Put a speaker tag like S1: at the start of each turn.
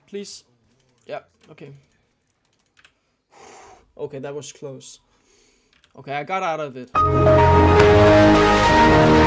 S1: please. Yeah, okay. Okay, that was close. Okay, I got out of it.